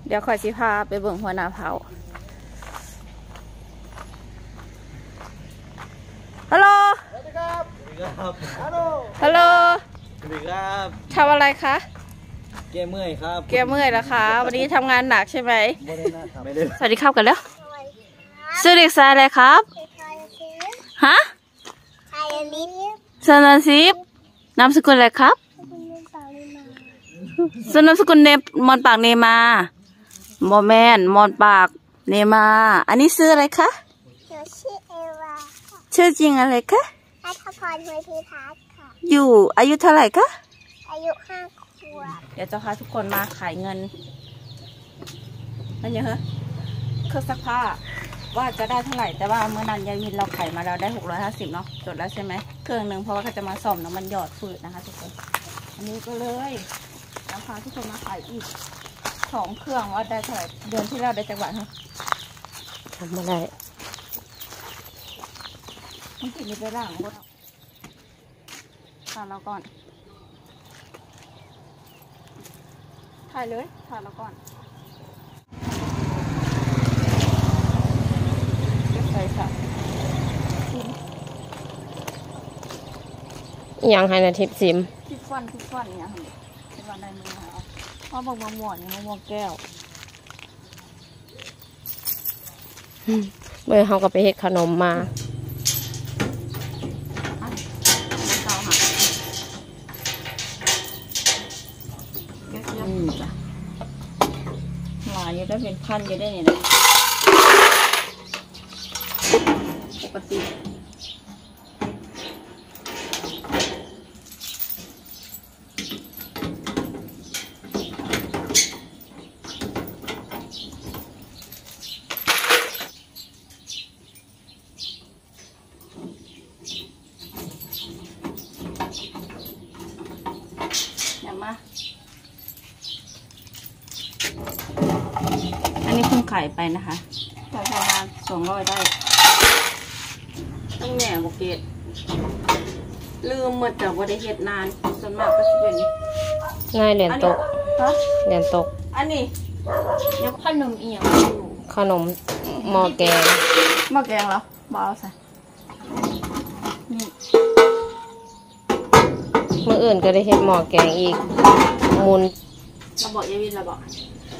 เดี๋ยวคอยสิพาไปเบิ่งหัวหน้าเผาฮัลโหลสวัสดีครับสวัสดีครับฮัลโหลฮัลโหลสวัสดีครับทำอะไรคะแก้เมื่อยครับแก้เมื่อยแล้วคะวันนี้ทำงานหนักใช่ไหมไม่ได้สวัสดีครับกันแล้วชื่อเด็กชายอะไรครับฮะสนันซิปนามสกุลอะไรครับสนามสกุลเนมอนปากเนมาโมแมนมอนปากเนมาอันนี้ชื่ออะไรคะชื่อเอวาชื่อจริงอะไรคะรัฐพรเวทีทัศน์ค่ะอยู่อายุเท่าไหร่คะอายุ5 ขวบเดี๋ยวจะพาทุกคนมาขายเงินนั่นยังเหรอเครื่องซักผ้าว่าจะได้เท่าไหร่แต่ว่าเมื่อนั้นยายมินเราขายมาแล้วได้650เนาะจดแล้วใช่ไหมเครื่องหนึ่งเพราะว่าเขาจะมาซ่อมแล้วมันหยอดฝืดนะคะทุกคนอันนี้ก็เลยราคาทุกคนมาขายอีก2 เครื่องว่าได้เท่าไหร่เดือนที่แล้วได้จังหวัดเหรอทำอะไรมันติดไปร่างรถถ่ายเราก่อนถ่ายเลยถ่ายเราก่อนใส่ค่ะยังให้นาทิพซิมทิพฟันเนี่ยค่ะทิพฟันได้มือค่ะเพราะบางมะม่วงเนี่ยมะม่วงแก้วเมื่อเขาก็ไปเฮ็ดขนมมาหลายอยู่ได้เป็นพันอยู่ได้เนี่ยนะปกติอันนี้เพิ่งขายไปนะคะประมาณ200ได้ต้องแหน่บกเกตลืมหมดจากว่าได้เฮ็ดนานส่วนมากก็จะเป็นง่ายเหรียญตกเหรียญตกอันนี้ยังขนมอีกอย่างขนมหม้อแกงเหรอบ้าใส่นี่เมื่ออื่นก็ได้เฮ็ดหม้อแกงอีกมูลเราบอกยายวินเราบอก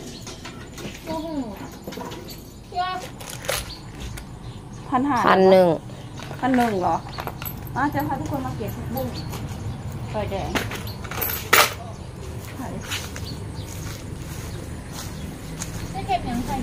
1,100เหรอจะพาทุกคนมาเก็บผักบุ้งไฟแดงได้เก็บยังไง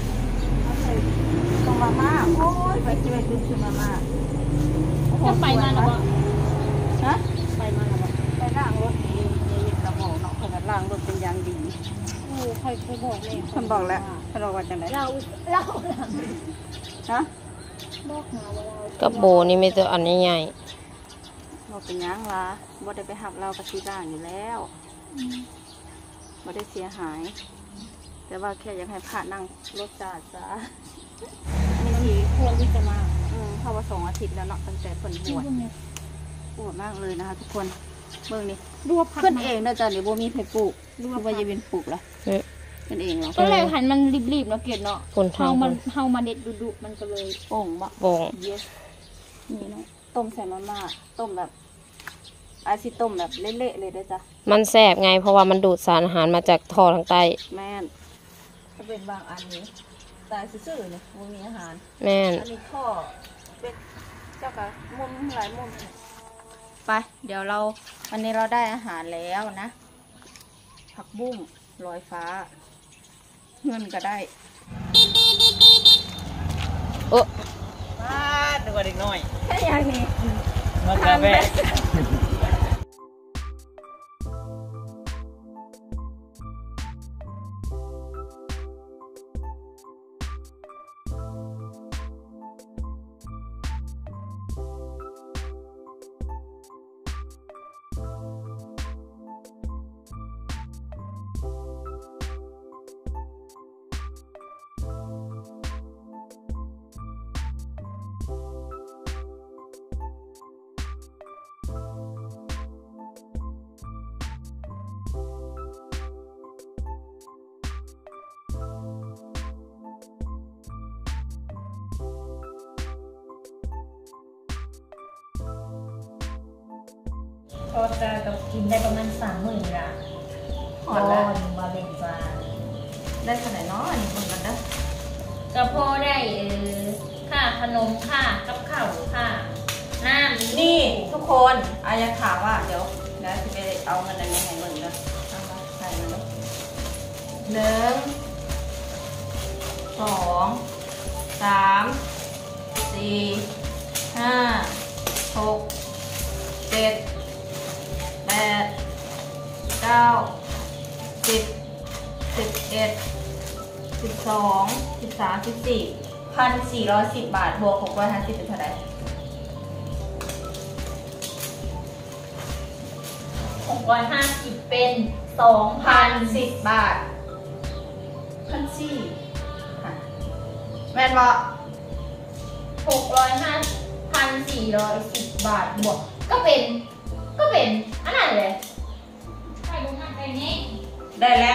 ตรงมาม่าโอ้ยไปซื้อมาม่าจะไปมาแล้วบ่ฮะไปมาแล้วบ่ไปล้างรถดีเราบอกเนาะขนาดล้างรถเป็นยางดีใครบอกเลยฉันบอกแล้วฉันบอกว่าจังไหนเราฮะกระโบนี่ไม่ตัวอันใหญ่เราเป็นยังล่ะบ่ได้ไปหับเรากระชีร่างอยู่แล้วบ่ได้เสียหายแต่ว่าแค่อยากให้ผ่านนั่งรถจ้าไม่ทีควรที่จะมาเข้ามา2 อาทิตย์แล้วเนาะตั้งแต่ผลบวชปวดมากเลยนะคะทุกคนเบิ่งนี่ขึ้นเองนะจ๊ะเดี๋ยวโบมีไผ่ปลูกว่าจะเป็นปลูกละขึ้นเองเนาะก็เลยหันมันรีบๆเนาะเกล็ดเนาะเฮามาเด็ดดุๆมันก็เลยโป่งมะโป่งนี่เนาะต้มใส่มาม่าต้มแบบอาซิต้มแบบเละๆเลยด้วยจ้ะมันแซ่บไงเพราะว่ามันดูดสารอาหารมาจากท่อทางใต้แม่นจะเป็นบางอันนี้แต่ซื่อๆเนี่ยมันมีอาหารแม่นอันนี้ท่อเป็นเจ้ากะมุมหลายมุมไปเดี๋ยววันนี้เราได้อาหารแล้วนะผักบุ้งลอยฟ้าเงินก็ได้โอ้มาดูกันอีกหน่อยแค่อย่างนี้มันกาแฟพอจะกับกินได้ประมาณ30,000ละหอดแล้วบาเบนจาได้ขนาดน้อยนี่มันกันเด้อก็พอได้ค่าขนมค่ากับข้าวค่าน้ำนี่ทุกคนอาอยากถามว่าเดี๋ยวจะไปเอาเงินอะไรให้เงินเด้อเอามาใส่มาเลย1 2 3 4 5 6 7 8 9 10 11 12 13 14 1,410 บาทบวก650เป็นเท่าไหร่ 650เป็น 1,010 บาท1,400ค่ะแม่นบ่ 1,410 บาทบวกก็เป็นอันนั้นเลยใช่ดูหน้าไปนี้ได้แล้ว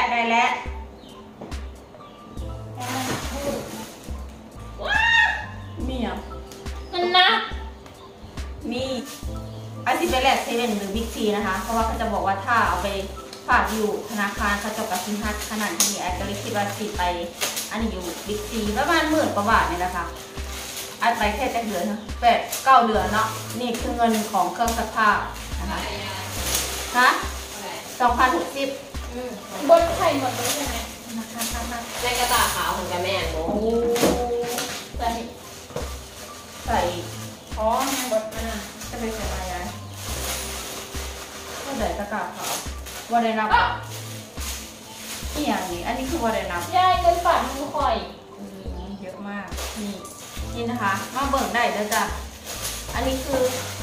มีอ่ะมันนะมีอาจจะไปแลกเซเว่นหรือบิ๊กซีนะคะเพราะว่าเขาจะบอกว่าถ้าเอาไปฝากอยู่ธนาคารเขาจะกับสินค้าขนาดที่นี่แอดก็เลยคิดว่าสิไปอันนี้อยู่บิ๊กซีประมาณ10,000 กว่าบาทนี่แหละค่ะอัดไปแค่จะเหลือนะ8-9 เดือนเนาะนี่คือเงินของเครื่องซักผ้านะคะฮะ2,060 บนไข่หมดเลยใช่ไหมนะคะในกระตาขาวของแกแม่โอ้ใส่ใส่อ๋อแม่บดมาจะไปใส่มายายก็ใส่ตะกร้าขาววันใดนับอีอย่างนี้อันนี้คือวันใดนับยายเงินฝากมือข่อยเยอะมากนี่นะคะมาเบิ่งได้แล้วจ้ะอันนี้คือ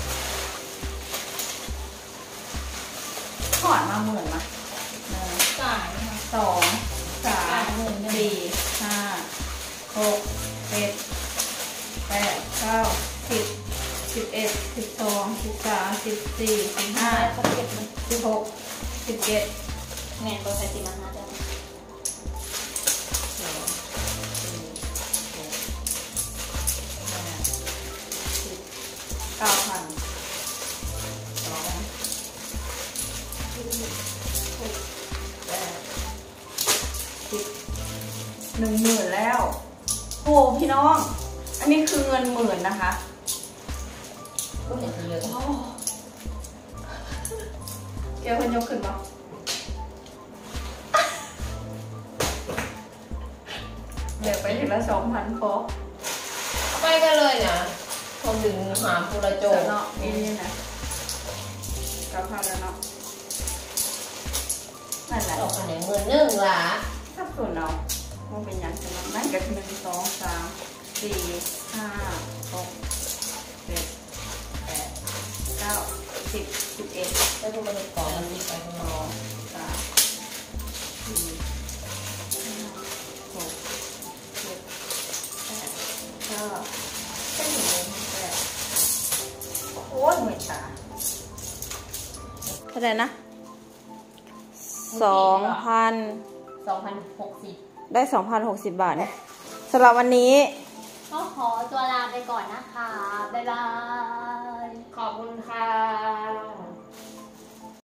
ถอดมา10,000มาจ่ายนะคะ 2 3 4 5 6 7 8 9 10 11 12 13 14 15 เขาเก็บมัน 16 17 แม่ตัวใส่สีมันนะจ๊ะ 9,000 10,000แล้วโอ้พี่น้อง อันนี้คือเงิน10,000นะคะก็เห็นเยอะเดี๋ยวคนยกขึ้นปะเดี๋ยวไปถึงละ2,000พอไปกันเลยนะพอถึงหาภูระโจเนาะนี่นะ9,000แล้วเนาะนั่นแหละตกคะแนน11,000ล่ะสับสนเอามันเป็นยังไงนั่นก็คือ1 2 3 4 5 6 7 8 9 10 11 แล้วดูมันก่อนมันมีไปข้างนอก 3 4 5 6 7 8 9แค่1 8โอ้ยเหมือนตาเท่าไหร่นะ2,000 ได้ 2,060 บาทเนี่ยสำหรับวันนี้ก็ขอตัวลาไปก่อนนะคะ บ๊ายบายขอบคุณค่ะ